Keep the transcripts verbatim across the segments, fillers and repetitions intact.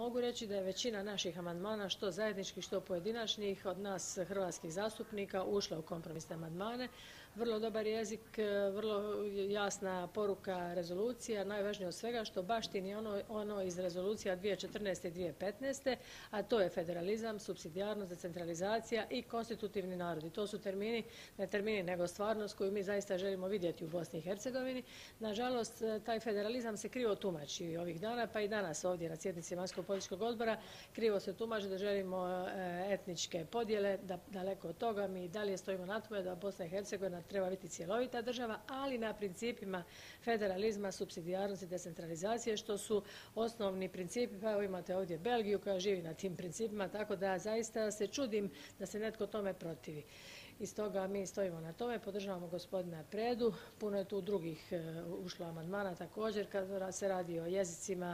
mogu reći da je većina naših amandmana, što zajedničkih, što pojedinačnih, od nas hrvatskih zastupnika ušla u kompromisne amandmane. Vrlo dobar jezik, vrlo jasna poruka rezolucija, najvažnije od svega što baštini ono, ono iz rezolucija dvije tisuće četrnaeste i dvije tisuće petnaeste, a to je federalizam, supsidijarnost, decentralizacija i konstitutivni narodi. To su termini, ne termini, nego stvarnost koju mi zaista želimo vidjeti u Bosni i Hercegovini. Nažalost, taj federalizam se krivo tumači ovih dana, pa i danas ovdje na sjednici Vanjsko-političkog odbora krivo se tumači da želimo etničke podjele, da daleko od toga mi dalje stojimo na tome da Bosna i Hercegovina treba biti cjelovita država, ali na principima federalizma, supsidijarnosti, decentralizacije, što su osnovni principi. Pa evo imate ovdje Belgiju koja živi na tim principima, tako da zaista se čudim da se netko tome protivi. I stoga mi stojimo na tome, podržavamo gospodina Predu. Puno je tu drugih ušlo amandmana također kad se radi o jezicima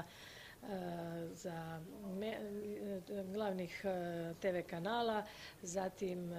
za glavnih te ve kanala, zatim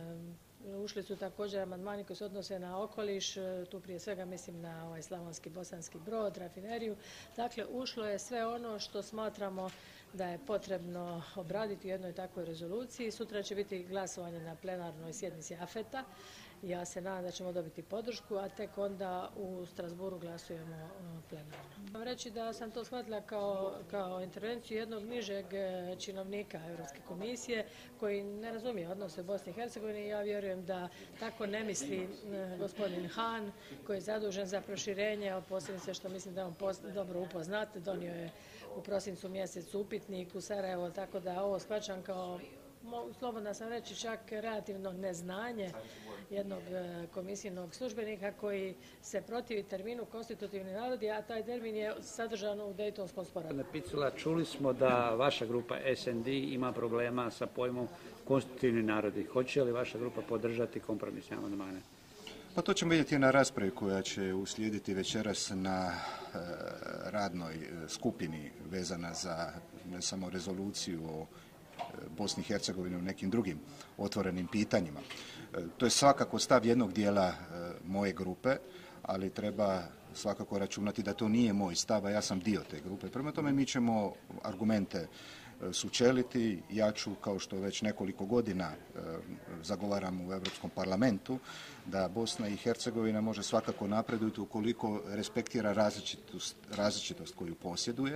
ušli su također amandmani koji se odnose na okoliš, tu prije svega mislim na ovaj Slavonski Bosanski Brod, rafineriju. Dakle, ušlo je sve ono što smatramo da je potrebno obraditi u jednoj takvoj rezoluciji. Sutra će biti glasovanje na plenarnoj sjednici afeta. Ja se nadam da ćemo dobiti podršku, a tek onda u Strasbourgu glasujemo plenarno. Moram reći da sam to shvatila kao, kao intervenciju jednog nižeg činovnika Europske komisije koji ne razumije odnose u Bosni i Hercegovini. Ja vjerujem da tako ne misli gospodin Hahn koji je zadužen za proširenje, a posebice što mislim da je on dobro upoznat. Donio je u prosincu mjesecu upitnik u Sarajevo, tako da ovo shvaćam kao, slobodna sam reći, čak relativno neznanje jednog komisijnog službenika koji se protivi terminu konstitutivni narodi, a taj termin je sadržan u Dejtonskom sporazumu. Picula, čuli smo da vaša grupa es en de ima problema sa pojmom konstitutivni narodi. Hoće li vaša grupa podržati kompromisne amandmane? Pa to ćemo vidjeti na raspravi koja će uslijediti večeras na e, radnoj skupini vezana za ne samo rezoluciju o Bosni i Hercegovini u nekim drugim otvorenim pitanjima. To je svakako stav jednog dijela moje grupe, ali treba svakako računati da to nije moj stav, a ja sam dio te grupe. Prema tome mi ćemo argumente sučeliti. Ja ću, kao što već nekoliko godina zagovaram u Europskom parlamentu, da Bosna i Hercegovina može svakako napredovati ukoliko respektira različitost, različitost koju posjeduje.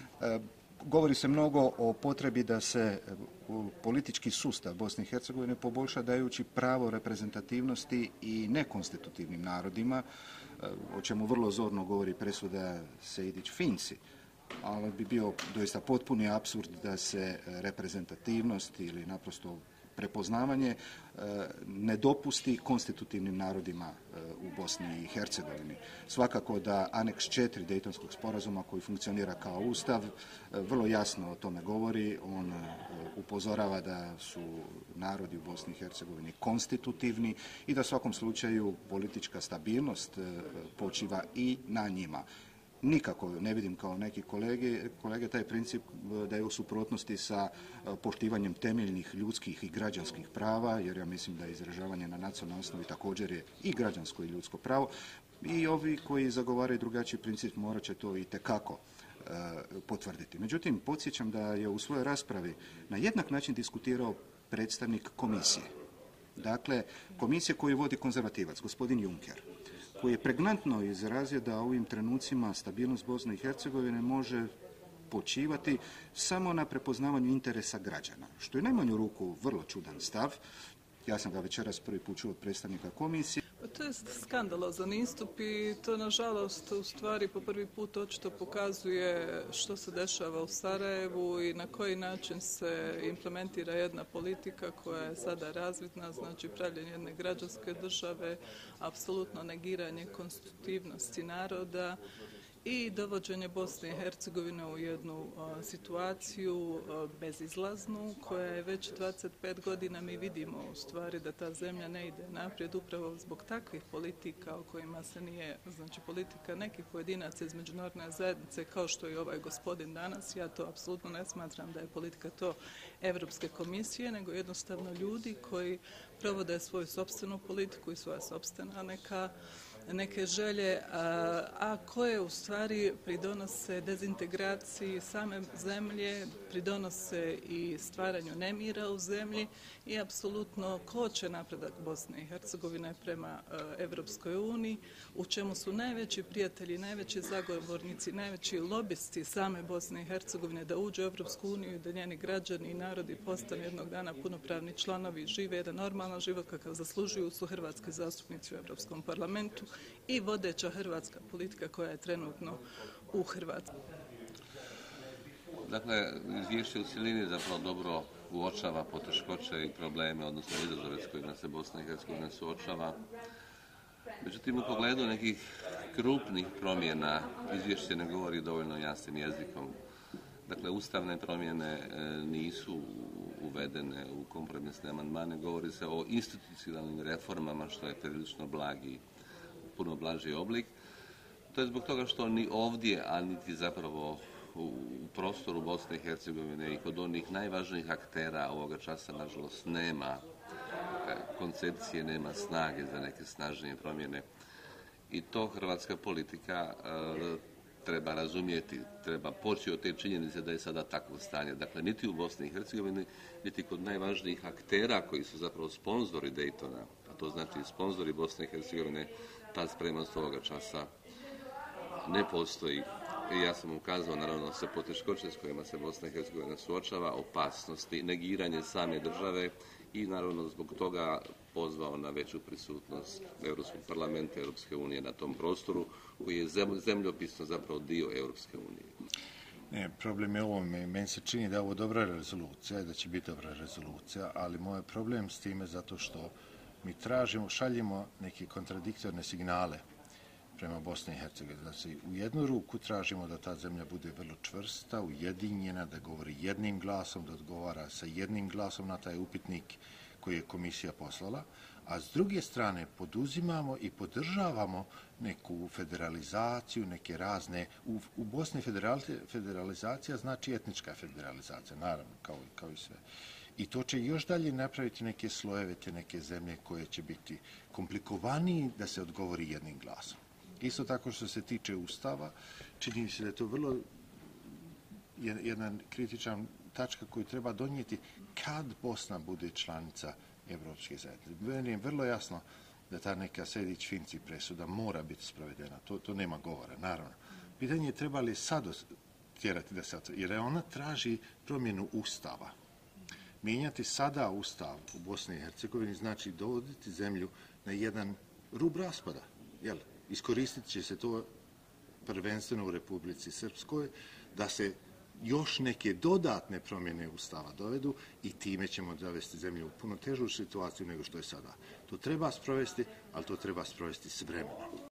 Govori se mnogo o potrebi da se politički sustav Bosne i Hercegovine poboljša dajući pravo reprezentativnosti i nekonstitutivnim narodima, o čemu vrlo zorno govori presuda Sejdić-Finci. Ali bi bio doista potpuni apsurd da se reprezentativnost ili naprosto prepoznavanje ne dopusti konstitutivnim narodima u Bosni i Hercegovini. Svakako da aneks četiri Dejtonskog sporazuma koji funkcionira kao ustav vrlo jasno o tome govori. On upozorava da su narodi u Bosni i Hercegovini konstitutivni i da u svakom slučaju politička stabilnost počiva i na njima. Nikako ne vidim kao neki kolege, kolege taj princip da je u suprotnosti sa poštivanjem temeljnih ljudskih i građanskih prava, jer ja mislim da je izražavanje na nacionalnoj osnovi također je i građansko i ljudsko pravo. I ovi koji zagovaraju drugačiji princip morat će to itekako e, potvrditi. Međutim, podsjećam da je u svojoj raspravi na jednak način diskutirao predstavnik komisije. Dakle, komisije koju vodi konzervativac, gospodin Juncker, koji je pregnantno izrazio da u ovim trenucima stabilnost Bosne i Hercegovine može počivati samo na prepoznavanju interesa građana, što je najmanju ruku vrlo čudan stav. Ja sam ga večeras prvi put čuo od predstavnika komisije. To je skandalozan istup i to nažalost u stvari po prvi put očito pokazuje što se dešava u Sarajevu i na koji način se implementira jedna politika koja je sada razvidna, znači pravljenje jedne građanske države, apsolutno negiranje konstitutivnosti naroda i dovođenje Bosne i Hercegovine u jednu a, situaciju a, bezizlaznu koja je već dvadeset pet godina mi vidimo u stvari da ta zemlja ne ide naprijed upravo zbog takvih politika o kojima se nije, znači politika nekih pojedinaca iz međunarodne zajednice kao što je ovaj gospodin danas. Ja to apsolutno ne smatram da je politika to Europske komisije, nego jednostavno ljudi koji provode svoju sopstvenu politiku i svoja sopstvena neka neke želje, a, a koje u stvari pridonose dezintegraciji same zemlje, pridonose i stvaranju nemira u zemlji i apsolutno koče napredak Bosne i Hercegovine prema Europskoj uniji, u čemu su najveći prijatelji, najveći zagovornici, najveći lobisti same Bosne i Hercegovine da uđe u Europsku uniju i da njeni građani i narodi postanu jednog dana punopravni članovi i žive jedan normalan život kakav zaslužuju, su hrvatski zastupnici u Europskom parlamentu i vodeća hrvatska politika koja je trenutno u Hrvatskoj. Dakle, izvješće u cjelini zapravo dobro uočava poteškoće i probleme, odnosno izazove s kojima se Bosna i Hercegovina suočava. Međutim, u pogledu nekih krupnih promjena izvješće ne govori dovoljno jasnim jezikom. Dakle, ustavne promjene nisu uvedene u kompromisne amandmane, govori se o institucionalnim reformama, što je prilično blagi, puno blaži oblik. To je zbog toga što ni ovdje, a niti zapravo u prostoru Bosne i Hercegovine i kod onih najvažnijih aktera ovoga časa, nažalost, nema koncepcije, nema snage za neke snažnije promjene. I to hrvatska politika e, treba razumjeti, treba poći od te činjenice da je sada takvo stanje. Dakle, niti u Bosni i Hercegovini, niti kod najvažnijih aktera koji su zapravo sponzori Daytona, a to znači sponzori Bosne i Hercegovine, ta spremnost ovoga časa ne postoji. I ja sam ukazao, naravno, sa poteškoće s kojima se Bosna i Hercegovina suočava, opasnosti, negiranje same države i, naravno, zbog toga pozvao na veću prisutnost Europskog parlamenta, Europske unije na tom prostoru koji je zemljopisno zapravo dio Europske unije. Ne, problem je ovo, meni se čini da je ovo dobra rezolucija i da će biti dobra rezolucija, ali moj problem s time zato što mi tražimo, šaljimo neke kontradiktorne signale prema Bosni i Hercegovini. Znači, u jednu ruku tražimo da ta zemlja bude vrlo čvrsta, ujedinjena, da govori jednim glasom, da odgovara sa jednim glasom na taj upitnik koji je komisija poslala, a s druge strane poduzimamo i podržavamo neku federalizaciju, neke razne... U, u Bosni federalizacija znači etnička federalizacija, naravno, kao, kao i sve. I to će još dalje napraviti neke slojeve, te neke zemlje koje će biti komplikovaniji da se odgovori jednim glasom. Isto tako što se tiče Ustava, čini mi se da je to vrlo jedna kritična tačka koju treba donijeti kad Bosna bude članica Evropske zajednice. Meni je vrlo jasno da ta neka Sejdić-Finci presuda mora biti sprovedena. To, to nema govora, naravno. Pitanje je treba li sad tjerati da se... Jer ona traži promjenu Ustava. Mijenjati sada Ustav u Bosni i Hercegovini znači dovoditi zemlju na jedan rub raspada. Jel? Iskoristit će se to prvenstveno u Republici Srpskoj, da se još neke dodatne promjene Ustava dovedu i time ćemo dovesti zemlju u puno težu situaciju nego što je sada. To treba sprovesti, ali to treba sprovesti s vremenom.